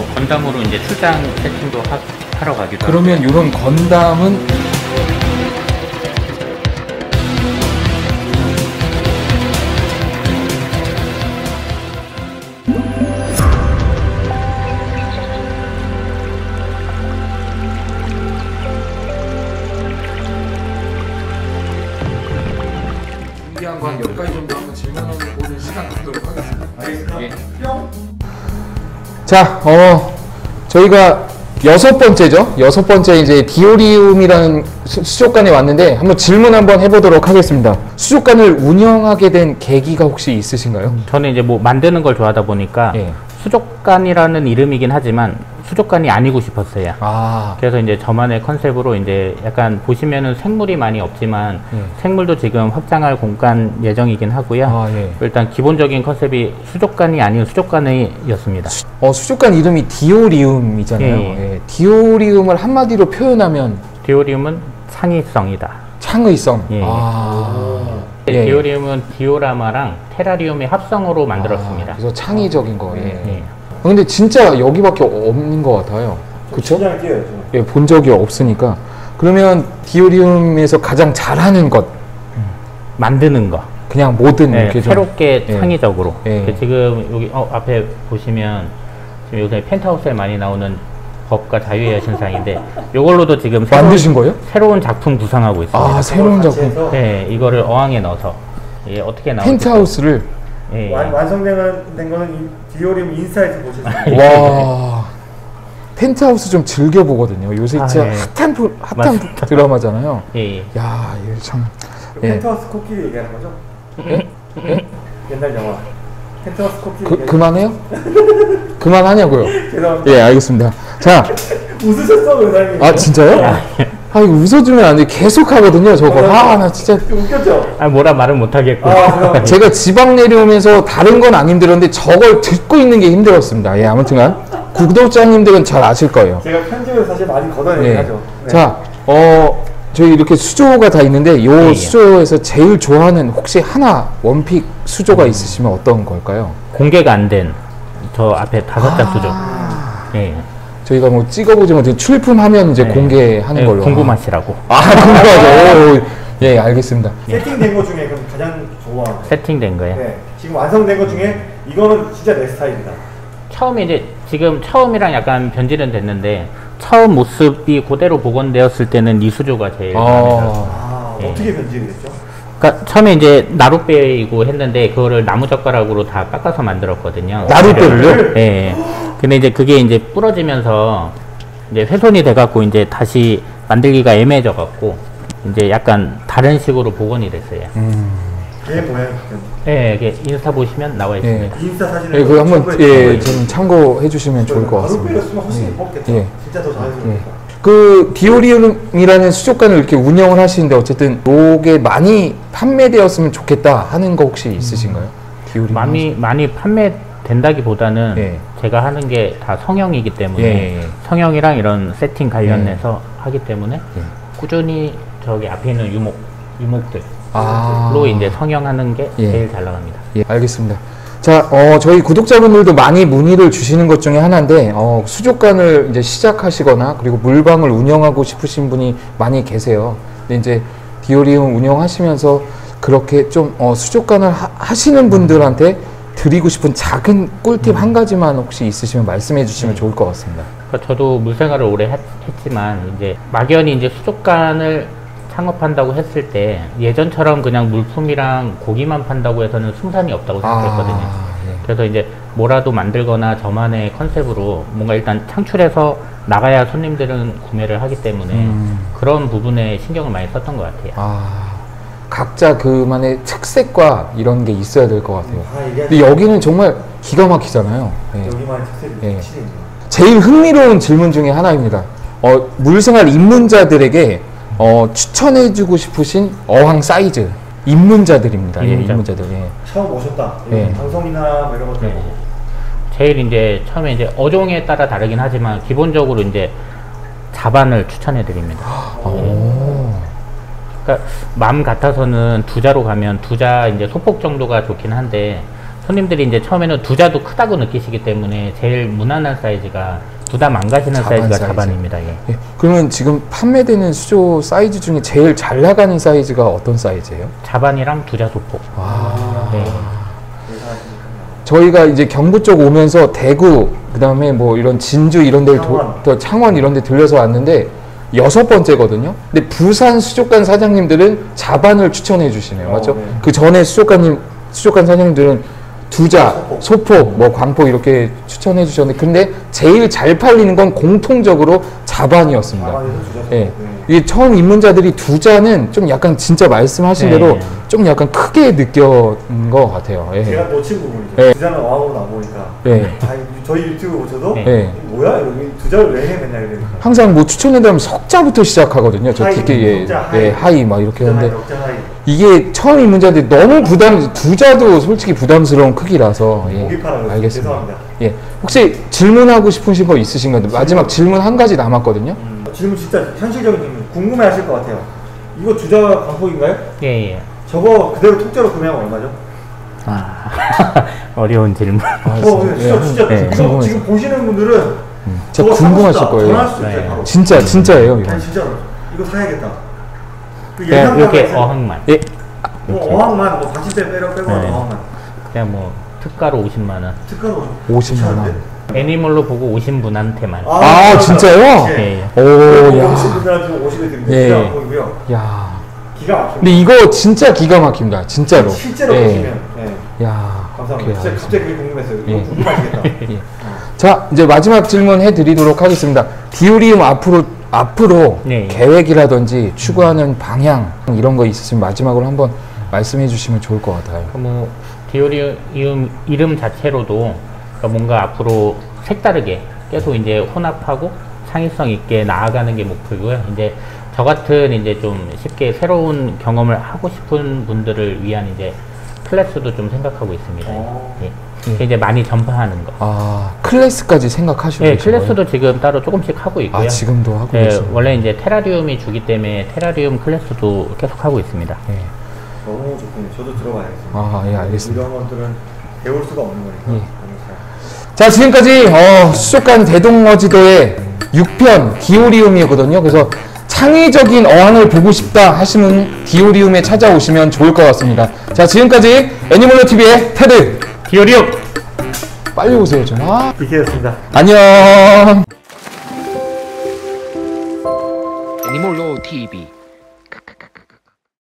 건담으로 이제 출장 세팅도 하러 가기도 하고. 그러면 이런 건담은 준비한 거 한 몇 가지 정도 한번 질문해보는 시간 갖도록 하겠습니다. 알겠습니다. 예. 자, 저희가 여섯 번째 이제 디오리움이라는 수족관에 왔는데 한번 질문 한번 해보도록 하겠습니다. 수족관을 운영하게 된 계기가 혹시 있으신가요? 저는 이제 뭐 만드는 걸 좋아하다 보니까 예. 수족관이라는 이름이긴 하지만 수족관이 아니고 싶었어요. 아, 그래서 이제 저만의 컨셉으로 이제 약간 보시면은 생물이 많이 없지만 예. 생물도 지금 확장할 공간 예정이긴 하고요. 아, 예. 일단 기본적인 컨셉이 수족관이 아닌 수족관이었습니다. 수족관 이름이 디오리움이잖아요. 예. 예. 디오리움을 한마디로 표현하면 디오리움은 창의성이다. 창의성. 예. 예. 디오리움은 디오라마랑 테라리움의 합성으로 만들었습니다. 그래서 창의적인 거. 예. 예. 근데 진짜 여기밖에 없는 것 같아요. 그쵸? 시장에 뛰어야죠. 예, 본 적이 없으니까. 그러면 디오리움에서 가장 잘하는 것, 만드는 거. 그냥 뭐든 네, 이렇게 좀 새롭게 예. 창의적으로. 예. 지금 여기 앞에 보시면 지금 요새 펜트하우스에 많이 나오는 법과 자유의 여신상인데 이걸로도 지금 만드신 거예요? 새로운 작품 구상하고 있습니다. 아, 새로운 작품. 해서 네, 이거를 어항에 넣어서 어떻게 나올지. 펜트하우스를. 예. 완성된 거는 이 디오리움 인사이트 보실 수 있어요. 와. 펜트하우스 좀 즐겨보거든요. 요새 진짜 예. 핫한 맞습니다. 드라마잖아요. 예. 야, 이거 참. 그 예. 펜트하우스 코끼리 얘기하는 거죠? 옛날 영화. 펜트하우스 코끼리. 그만해요? 그만하냐고요? 죄송합니다. 예, 알겠습니다. 자, 웃으셨어, 의사님. 아, 진짜요? 아, 이거 웃어주면 안 돼. 계속 하거든요, 저거. 아, 나 진짜. 웃겼죠? 뭐라 말은 못하겠고. 제가 지방 내려오면서 다른 건 안 힘들었는데 저걸 듣고 있는 게 힘들었습니다. 예, 아무튼간. 구독자님들은 잘 아실 거예요. 제가 편집을 사실 많이 걷어내긴 예. 하죠. 네. 자, 저희 이렇게 수조가 다 있는데, 요 예. 수조에서 제일 좋아하는 혹시 하나 원픽 수조가 있으시면 어떤 걸까요? 공개가 안 된 저 앞에 5자 수조. 예. 저희가 뭐 찍어보지 못해 출품하면 이제 네. 공개하는 예, 걸로. 궁금하시라고. 궁금하죠. 오, 예, 알겠습니다. 세팅된 것 중에 그럼 가장 좋아하는 거. 세팅된 거예요. 네. 지금 완성된 것 중에 이거는 진짜 내 스타일이다. 처음에 이제 지금 처음이랑 약간 변질은 됐는데 처음 모습이 그대로 복원되었을 때는 이 수조가 제일 마음에 들었어요. 예. 어떻게 변질이 됐죠? 그러니까 처음에 이제 나룻배이고 했는데 그거를 나무젓가락으로 다 깎아서 만들었거든요. 나룻배를요? 예. 근데 이제 그게 이제 부러지면서 이제 훼손이 돼갖고 이제 다시 만들기가 애매해져 갖고 이제 약간 다른 식으로 복원이 됐어요. 얘 뭐예요? 예, 이게 인스타 보시면 나와 있습니다. 인스타 사진을 예, 그거 한번 첨부해 좀 참고해 주시면 좋을 것 같습니다. 나룻배를 쓰면 훨씬 예뻤겠죠. 예. 진짜 더 자연스러우니까. 그 디오리움이라는 수족관을 이렇게 운영을 하시는데 어쨌든 요게 많이 판매되었으면 좋겠다 하는 거 혹시 있으신가요? 디오리움 많이 판매된다기보다는 예. 제가 하는 게 다 성형이기 때문에 예. 성형이랑 이런 세팅 관련해서 하기 때문에 꾸준히 저기 앞에 있는 유목들로 이제 성형하는 게 예. 제일 잘 나갑니다. 예, 알겠습니다. 자, 저희 구독자분들도 많이 문의를 주시는 것 중에 하나인데, 수족관을 이제 시작하시거나, 그리고 물방을 운영하고 싶으신 분이 많이 계세요. 근데 이제 디오리움 운영하시면서 그렇게 좀, 수족관을 하시는 분들한테 드리고 싶은 작은 꿀팁 한 가지만 혹시 있으시면 말씀해 주시면 좋을 것 같습니다. 그러니까 저도 물생활을 오래 했지만, 이제 막연히 이제 수족관을 창업한다고 했을 때 예전처럼 그냥 물품이랑 고기만 판다고 해서는 승산이 없다고 생각했거든요. 예. 그래서 이제 뭐라도 만들거나 저만의 컨셉으로 뭔가 일단 창출해서 나가야 손님들은 구매를 하기 때문에 그런 부분에 신경을 많이 썼던 것 같아요. 각자 그만의 특색과 이런 게 있어야 될 것 같아요. 얘기하지. 근데 여기는 정말 기가 막히잖아요. 예. 여기만의 특색이 예. 확실히 있네요. 제일 흥미로운 질문 중에 하나입니다. 물생활 입문자들에게 추천해주고 싶으신 어항 사이즈 입문자들입니다. 입문자들. 예. 처음 오셨다. 예. 방송이나 뭐 이런 것들 네. 보고. 제일 이제 처음에 이제 어종에 따라 다르긴 하지만 기본적으로 이제 자반을 추천해 드립니다. 그러니까 마음 같아서는 두자로 가면 두자 이제 소폭 정도가 좋긴 한데 손님들이 이제 처음에는 두자도 크다고 느끼시기 때문에 제일 무난한 사이즈가 부담 안 가시는 자반 사이즈가 사이즈. 자반입니다. 예. 예. 그러면 지금 판매되는 수조 사이즈 중에 제일 잘 나가는 사이즈가 어떤 사이즈예요? 자반이랑 두자 소폭. 네. 저희가 이제 경부 쪽 오면서 대구, 그다음에 뭐 이런 진주 이런 데를 또 창원 이런 데 들려서 왔는데 6번째거든요. 근데 부산 수족관 사장님들은 자반을 추천해 주시네요. 맞죠? 네. 그 전에 수족관 사장님들은 두자, 소폭, 뭐 광폭 이렇게 추천해 주셨는데 근데 제일 잘 팔리는 건 공통적으로 자반이었습니다. 예. 이게 처음 입문자들이 두자는 좀 약간 진짜 말씀하신 네. 대로 좀 약간 크게 느꼈던 것 같아요. 예. 제가 놓친 부분이죠. 네. 두자는 어항으로 나오니까. 예. 저희 유튜브 보셔도 네. 예. 뭐야 여기 두자를 왜 해 맨날 이러니까. 항상 뭐 추천해드리면 석자부터 시작하거든요. 저 하이, 특히 예, 석자, 예, 하이. 하이 막 이렇게 하는데 역전하이. 이게 처음 입문자들이 너무 두자도 솔직히 부담스러운 크기라서 예, 고기 팔아요. 알겠습니다. 죄송합니다. 예, 혹시 질문하고 싶으신 거 있으신가요? 마지막 질문 한 가지 남았거든요. 질문 진짜 현실적인 질문 궁금해하실 것 같아요. 이거 두자 광폭인가요? 예, 예. 저거 그대로 통째로 구매하면 얼마죠? 어려운 질문. 진짜 네, 이거 궁금해서. 지금 보시는 분들은 진짜 저거 궁금하실 사고 싶다. 거예요. 전화할 수 있어요. 네. 바로. 진짜예요, 이거. 아니 진짜로 이거 사야겠다. 그 그냥 예상가가 이렇게 있어요. 어항만. 예, 뭐 어항만 뭐 받침대 빼고 네. 어항만 그냥 뭐 특가로 50만 원. 특가로 50만 원. 애니멀로 보고 오신 분한테만. 아, 진짜요? 예, 예. 오, 야, 오신 분들한테 오시게 드립니다. 예. 기가 막히고요. 야. 기가 막힙니다. 근데 이거 진짜 기가 막힙니다, 진짜로. 실제로 예. 보시면 예. 야, 감사합니다. 오케이, 진짜 갑자기 그게 궁금했어요. 이거 예. 궁금하시겠다. 예. 자, 이제 마지막 질문 해드리도록 하겠습니다. 디오리움 앞으로 네. 계획이라든지 추구하는 방향 이런 거 있으시면 마지막으로 한번 말씀해 주시면 좋을 것 같아요. 뭐 디오리움 이름 자체로도 그러니까 뭔가 앞으로 색다르게 계속 이제 혼합하고 창의성 있게 나아가는 게 목표고요. 이제 저 같은 이제 좀 쉽게 새로운 경험을 하고 싶은 분들을 위한 이제 클래스도 좀 생각하고 있습니다. 예. 이제 많이 전파하는 거. 아, 클래스까지 생각하시고 네, 계신 클래스도 거예요? 지금 따로 조금씩 하고 있고요. 아, 지금도 하고 네, 계시는 원래 이제 테라리움이 주기 때문에 테라리움 클래스도 계속 하고 있습니다. 예. 너무 좋군요. 저도 들어봐야겠습니다. 아, 예, 알겠습니다. 이런 것들은 배울 수가 없는 거니까. 예. 너무 잘. 자, 지금까지 수족관 대동어지도의 6편 디오리움이거든요. 그래서 창의적인 어항을 보고 싶다 하시면 디오리움에 찾아오시면 좋을 것 같습니다. 자, 지금까지 애니멀로 TV의 테드 디오리움! 빨리 오세요, 좀. 아, BK였습니다. 안녕. 애니몰로 TV